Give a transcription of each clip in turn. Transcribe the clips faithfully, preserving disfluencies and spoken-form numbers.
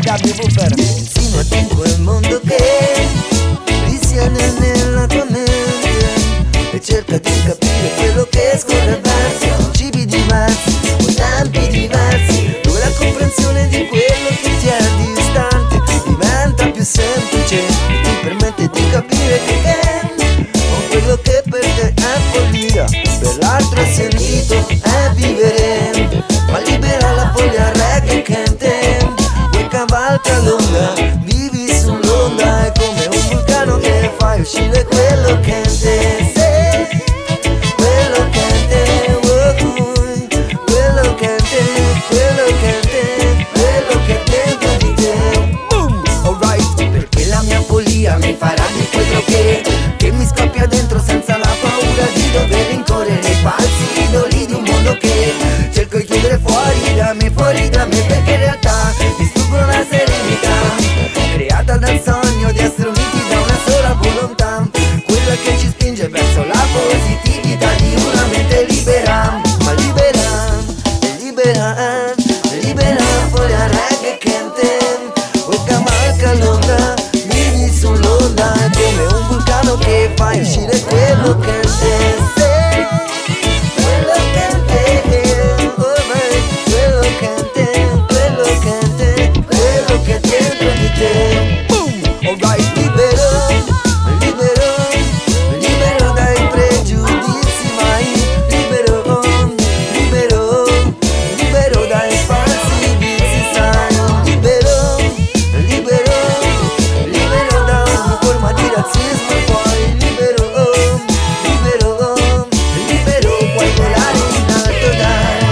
subwoofer. Insinuati in quel mondo che risiede nella tua mente e cerca di capire quello che scorre verso cibi diversi o tempi diversi, dove la comprensione di quello che ti è distante diventa più semplice e ti permette di capire che con quello che per te è follia, per l'altro è sentito, è vivere. Ma libera la foglia reggae che in te, poi cavalca l'onda, vivi sull'onda. È come un vulcano che fai uscire quello che in te sei, quello che in te, oh, quello che in te, quello che in te, quello che è dentro di te. Boom, alright. Perché la mia follia mi farà di quello che Che mi scoppia dentro senza la paura di dover rincorrere i falsi idoli di un mondo che cerco di chiudere fuori da me, fuori da me, perché in realtà distruggono la serenità creata dal sogno di essere uniti da una sola volontà, quella che ci spinge verso la positività di una mente libera. Ma libera, libera, libera la foglia reggae che in te, poi cavalca l'onda, vivi sull'onda. È come un vulcano che fai uscire quello che in te sei, quello che in te, oh my, quello che in te, quello che in te, quello che è dentro di te. Boom, alright. Libero, libero, libero dai pregiudizi mai, libero, libero, libero dai falsi vizi sai, libero, libero, libero da ogni forma di razzismo e poi libero, libero, libero, puoi volare in alto dai.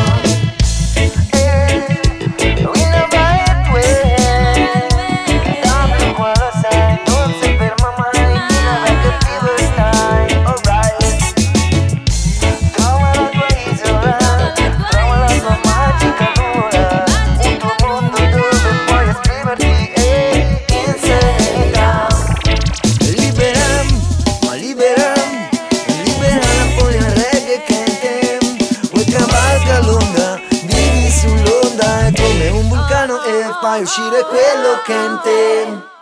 Eh, in a right way, tanto qua lo sai, non si ferma mai, in a reggae fever stai, alright. Trova la tua isola, trova la tua magica luna, un tuo mondo dove puoi esprimerti e in serenità. Libera, ma libera, libera la foglia reggae che in te, poi cavalca l'onda, vivi sull'onda. È come un vulcano e fai uscire quello che in te.